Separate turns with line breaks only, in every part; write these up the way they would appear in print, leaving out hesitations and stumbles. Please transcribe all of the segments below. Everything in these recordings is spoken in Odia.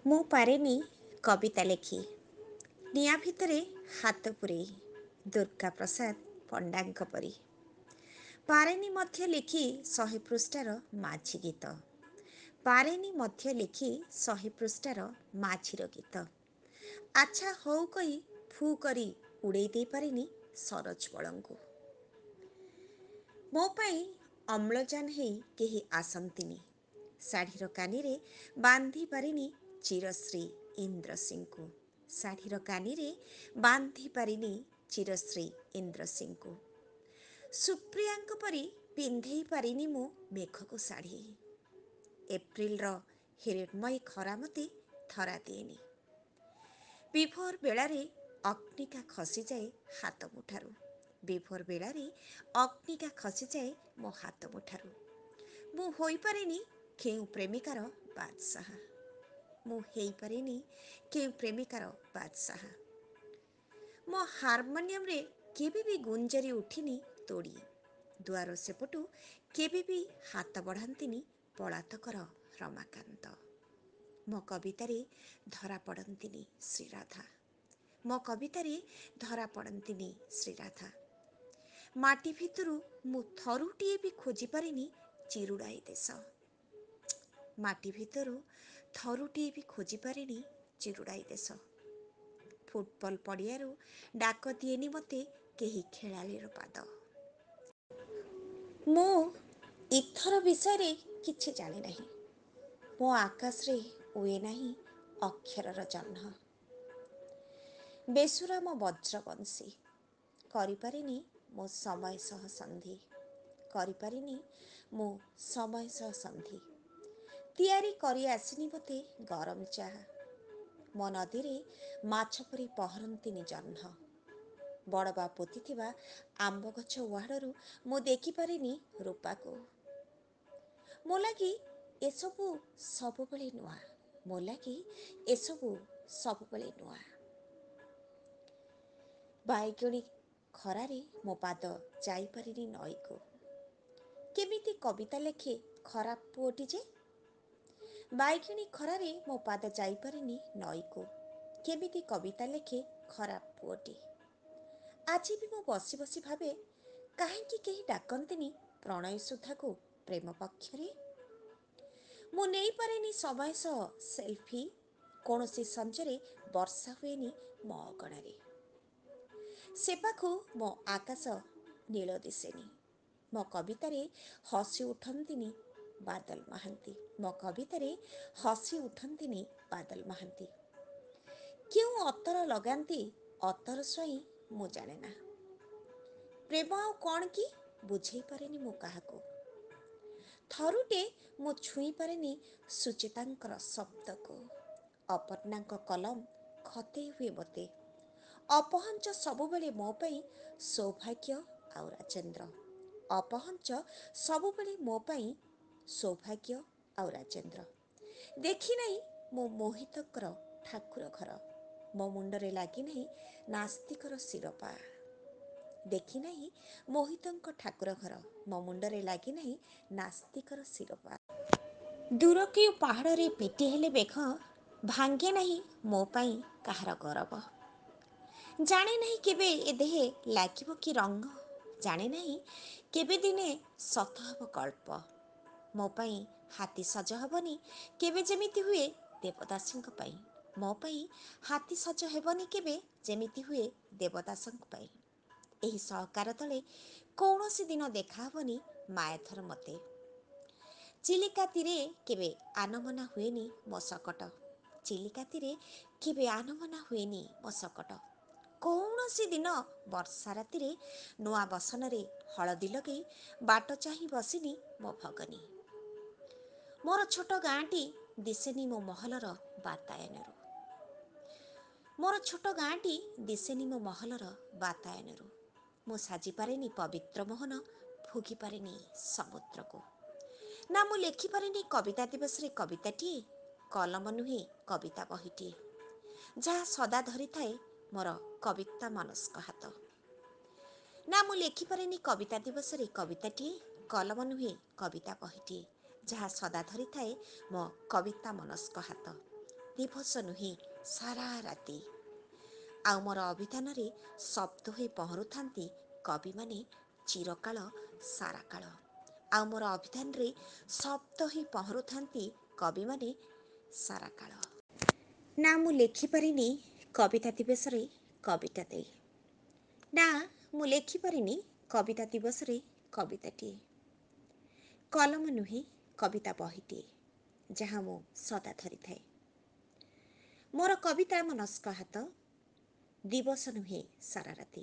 ମୁଁ ପାରେନି କବିତା ଲେଖି ନିଆଁ ଭିତରେ ହାତ ପୂରେଇ ଦୁର୍ଗା ପ୍ରସାଦ ପଣ୍ଡାଙ୍କ ପରି। ପାରେନି ମଧ୍ୟ ଲେଖି 100 ପୃଷ୍ଠାର ମାଝି ଗୀତ। ପାରେନି ମଧ୍ୟ ଲେଖି 100 ପୃଷ୍ଠାର ମାଝିର ଗୀତ। ଆଚ୍ଛା ହଉ କହି ଫୁ କରି ଉଡ଼େଇ ଦେଇ ପାରିନି ସରୋଜ ବଳଙ୍କୁ। ମୋ ପାଇଁ ଅମ୍ଳଜାନ ହେଇ କେହି ଆସନ୍ତିନି। ଶାଢ଼ୀର କାନିରେ ବାନ୍ଧି ପାରିନି ଚିରଶ୍ରୀ ଇନ୍ଦ୍ରସିଂଙ୍କୁ। ଶାଢ଼ୀର କାନିରେ ବାନ୍ଧି ପାରିନି ଚିରଶ୍ରୀ ଇନ୍ଦ୍ରସିଂଙ୍କୁ। ସୁପ୍ରିୟାଙ୍କ ପରି ପିନ୍ଧେଇ ପାରିନି ମୁଁ ମେଘକୁ ଶାଢ଼ୀ। ଏପ୍ରିଲର ହିରଣ୍ମୟୀ ଖରା ମୋତେ ଧରା ଦିଏନି। ବିଭୋର ବେଳାରେ ଅଗ୍ନିକା ଖସିଯାଏ ହାତ ମୁଠାରୁ। ବିଭୋର ବେଳାରେ ଅଗ୍ନିକା ଖସିଯାଏ ମୋ ହାତ ମୁଠାରୁ। ମୁଁ ହୋଇପାରିନି କେଉଁ ପ୍ରେମିକାର ବାଦଶାହା। ମୁଁ ହେଇପାରିନି କେଉଁ ପ୍ରେମିକାର ବାଦଶାହା। ମୋ ହାରମୋନିୟମରେ କେବେ ବି ଗୁଞ୍ଜରି ଉଠିନି ତୋଡ଼ି। ଦୁଆର ସେପଟୁ କେବେ ବି ହାତ ବଢ଼ାନ୍ତିନି ପଳାତକର ରମାକାନ୍ତ। ମୋ କବିତାରେ ଧରା ପଡ଼ନ୍ତିନି ଶ୍ରୀରାଧା। ମୋ କବିତାରେ ଧରା ପଡ଼ନ୍ତିନି ଶ୍ରୀରାଧା। ମାଟି ଭିତରୁ ମୁଁ ଥରୁଟିଏ ବି ଖୋଜି ପାରିନି ଚିରୁଡ଼ାଇ ଦେଶ। ମାଟି ଭିତରୁ ଥରୁଟିଏ ବି ଖୋଜି ପାରିନି ଚିରୁଡ଼ାଇ ଦେଶ। ଫୁଟବଲ ପଡ଼ିଆରୁ ଡାକ ଦିଏନି ମୋତେ କେହି ଖେଳାଳିର ପାଦ। ମୁଁ ଇଥର ବିଷୟରେ କିଛି ଜାଣେ ନାହିଁ। ମୋ ଆକାଶରେ ଉଏ ନାହିଁ ଅକ୍ଷରର ଜହ୍ନ। ବେସୁରା ମୋ ବଜ୍ରବଂଶୀ। କରିପାରିନି ମୁଁ ସମୟ ସହ ସନ୍ଧି। କରିପାରିନି ମୁଁ ସମୟ ସହ ସନ୍ଧି। ତିଆରି କରି ଆସିନି ମୋତେ ଗରମ ଚାହା। ମୋ ନଦୀରେ ମାଛ ପରି ପହରନ୍ତିନି ଜହ୍ନ। ବଡ଼ବା ପୋତିଥିବା ଆମ୍ବ ଗଛ ଉଆଡ଼ରୁ ମୁଁ ଦେଖିପାରିନି ରୂପାକୁ। ମୋ ଲାଗି ଏସବୁ ସବୁବେଳେ ନୂଆ। ମୋ ଲାଗି ଏସବୁ ସବୁବେଳେ ନୂଆ। ବାଇଗଣୀ ଖରାରେ ମୋ ପାଦ ଯାଇପାରିନି ନଈକୁ। କେମିତି କବିତା ଲେଖେ ଖରାପ ପୁଅଟି ଯେ। ବାଇଗଣୀ ଖରାରେ ମୋ ପାଦ ଯାଇପାରିନି ନଈକୁ। କେମିତି କବିତା ଲେଖେ ଖରାପ ପୁଅଟି। ଆଜି ବି ମୁଁ ବସି ବସି ଭାବେ କାହିଁକି କେହି ଡାକନ୍ତିନି ପ୍ରଣୟ ସୁଧାକୁ ପ୍ରେମ ପକ୍ଷରେ। ମୁଁ ନେଇପାରେନି ସମୟ ସହ ସେଲ୍ଫି। କୌଣସି ସଞ୍ଜରେ ବର୍ଷା ହୁଏନି ମୋ ଅଗଣାରେ। ସେପାଖୁ ମୋ ଆକାଶ ନୀଳ ଦିଶେନି। ମୋ କବିତାରେ ହସି ଉଠନ୍ତିନି ବାଦଲ ମହାନ୍ତି। ମୋ କବିତାରେ ହସି ଉଠନ୍ତିନି ବାଦଲ ମହାନ୍ତି। କେଉଁ ଅତର ଲଗାନ୍ତି ଅତର ସ୍ୱାଇଁ ମୁଁ ଜାଣେ ନା। ପ୍ରେମ ଆଉ କ'ଣ କି ବୁଝେଇ ପାରେନି ମୁଁ କାହାକୁ। ଥରୁଟେ ମୁଁ ଛୁଇଁ ପାରେନି ସୁଚିତାଙ୍କର ଶବ୍ଦକୁ। ଅପର୍ଣ୍ଣାଙ୍କ କଲମ ଖତେଇ ହୁଏ ମୋତେ। ଅପହଞ୍ଚ ସବୁବେଳେ ମୋ ପାଇଁ ସୌଭାଗ୍ୟ ଆଉ ରାଜେନ୍ଦ୍ର। ଅପହଞ୍ଚ ସବୁବେଳେ ମୋ ପାଇଁ ସୌଭାଗ୍ୟ ଆଉ ରାଜେନ୍ଦ୍ର। ଦେଖିନାହିଁ ମୁଁ ମୋହିତଙ୍କର ଠାକୁର ଘର। ମୋ ମୁଣ୍ଡରେ ଲାଗିନାହିଁ ନାସ୍ତିକର ଶିରପା। ଦେଖିନାହିଁ ମୋହିତଙ୍କ ଠାକୁର ଘର। ମୋ ମୁଣ୍ଡରେ ଲାଗିନାହିଁ ନାସ୍ତିକର ଶିରପା। ଦୂର କେଉଁ ପାହାଡ଼ରେ ପିଟି ହେଲେ ମେଘ ଭାଙ୍ଗେ ନାହିଁ ମୋ ପାଇଁ କାହାର ଗରବ। ଜାଣେ ନାହିଁ କେବେ ଏ ଦେହେ ଲାଗିବ କି ରଙ୍ଗ। ଜାଣେ ନାହିଁ କେବେ ଦିନେ ସତ ହେବ ଗଳ୍ପ। ମୋ ପାଇଁ ହାତୀ ସଜ ହେବନି କେବେ ଯେମିତି ହୁଏ ଦେବଦାସଙ୍କ ପାଇଁ। ମୋ ପାଇଁ ହାତୀ ସଜ ହେବନି କେବେ ଯେମିତି ହୁଏ ଦେବଦାସଙ୍କ ପାଇଁ। ଏହି ସହକାର ତଳେ କୌଣସି ଦିନ ଦେଖାହେବନି ମାୟାଧର ମୋତେ। ଚିଲିକା ତୀରେ କେବେ ଆନମନା ହୁଏନି ମୋ ଶକଟ। ଚିଲିକା ତୀରେ କେବେ ଆନମନା ହୁଏନି ମୋ ଶକଟ। କୌଣସି ଦିନ ବର୍ଷା ରାତିରେ ନୂଆ ବସନରେ ହଳଦୀ ଲଗେଇ ବାଟ ଚାହିଁ ବସିନି ମୋ ଭଗନୀ। ମୋର ଛୋଟ ଗାଁଟି ଦିଶେନି ମୋ ମହଲର ବାତାୟନରୁ। ମୋର ଛୋଟ ଗାଁଟି ଦିଶେନି ମୋ ମହଲର ବାତାୟନରୁ। ମୁଁ ସାଜିପାରେନି ପବିତ୍ର ମୋହନ ଭୋଗିପାରେନି ସମୁଦ୍ରକୁ। ନା ମୁଁ ଲେଖିପାରିନି କବିତା ଦିବସରେ କବିତାଟିଏ। କଲମ ନୁହେଁ କବିତା ବହିଟିଏ ଯାହା ସଦା ଧରିଥାଏ ମୋର କବିତା ମନସ୍କ ହାତ। ନା ମୁଁ ଲେଖିପାରିନି କବିତା ଦିବସରେ କବିତାଟିଏ। କଲମ ନୁହେଁ କବିତା ବହିଟିଏ ଯାହା ସଦା ଧରିଥାଏ ମୋ କବିତା ମନସ୍କ ହାତ। ଦିବସ ନୁହେଁ ସାରା ରାତି। ଆଉ ମୋର ଅଭିଧାନରେ ଶବ୍ଦ ହୋଇ ପହଁରୁଥାନ୍ତି କବିମାନେ ଚିରକାଳ ସାରା କାଳ। ଆଉ ମୋର ଅଭିଧାନରେ ଶବ୍ଦ ହୋଇ ପହଁରୁଥାନ୍ତି କବିମାନେ ସାରା କାଳ। ନା ମୁଁ ଲେଖିପାରିନି କବିତା ଦିବସରେ କବିତାଟେ। ନା ମୁଁ ଲେଖିପାରିନି କବିତା ଦିବସରେ କବିତାଟିଏ। କଲମ ନୁହେଁ କବିତା ବହିଟିଏ ଯାହା ମୁଁ ସଦା ଧରିଥାଏ। ମୋର କବିତା ମନସ୍କ ହାତ ଦିବସ ନୁହେଁ ସାରା ରାତି।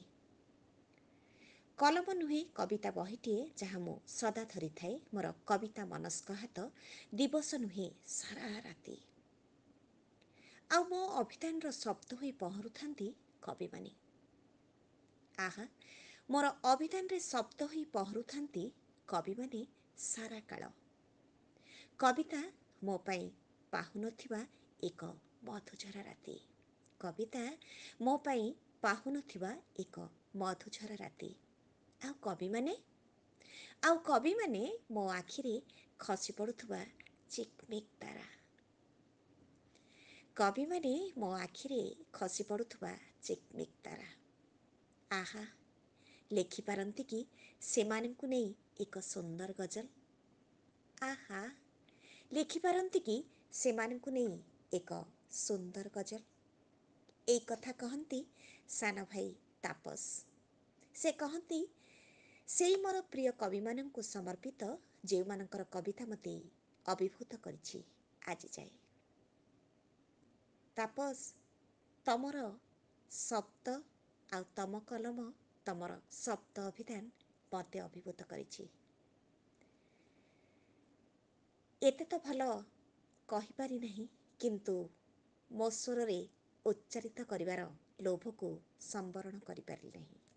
କଲମ ନୁହେଁ କବିତା ବହିଟିଏ ଯାହା ମୁଁ ସଦା ଧରିଥାଏ। ମୋର କବିତା ମନସ୍କ ହାତ ଦିବସ ନୁହେଁ ସାରା ରାତି। ଆଉ ମୋ ଅଭିଧାନର ଶବ୍ଦ ହୋଇ ପହଁରୁଥାନ୍ତି କବିମାନେ। ଆହା ମୋର ଅଭିଧାନରେ ଶବ୍ଦ ହୋଇ ପହଁରୁଥାନ୍ତି କବିମାନେ ସାରା କାଳ। କବିତା ମୋ ପାଇଁ ପାହୁନଥିବା ଏକ ମଧୁଝରା ରାତି। କବିତା ମୋ ପାଇଁ ପାହୁନଥିବା ଏକ ମଧୁଝରା ରାତି। ଆଉ କବିମାନେ ମୋ ଆଖିରେ ଖସି ପଡ଼ୁଥିବା ଚିକମିକ ତାରା। କବିମାନେ ମୋ ଆଖିରେ ଖସି ପଡ଼ୁଥିବା ଚିକମିକ ତାରା। ଆହା ଲେଖିପାରନ୍ତି କି ସେମାନଙ୍କୁ ନେଇ ଏକ ସୁନ୍ଦର ଗଜଲ। ଆହା ଲେଖିପାରନ୍ତି କି ସେମାନଙ୍କୁ ନେଇ ଏକ ସୁନ୍ଦର ଗଜଲ। ଏଇ କଥା କହନ୍ତି ସାନ ଭାଇ ତାପସ। ସେ କହନ୍ତି ସେଇ ମୋର ପ୍ରିୟ କବିମାନଙ୍କୁ ସମର୍ପିତ ଯେଉଁମାନଙ୍କର କବିତା ମୋତେ ଅଭିଭୂତ କରିଛି ଆଜି ଯାଏ। ତାପସ ତମର ଶବ୍ଦ ଆଉ ତମ କଲମ ତମର ଶବ୍ଦ ଅଭିଧାନ ମୋତେ ଅଭିଭୂତ କରିଛି। ଏତେ ତ ଭଲ କହିପାରି ନାହିଁ କିନ୍ତୁ ମୋ ସ୍ୱରରେ ଉଚ୍ଚାରିତ କରିବାର ଲୋଭକୁ ସମ୍ବରଣ କରିପାରିଲି ନାହିଁ।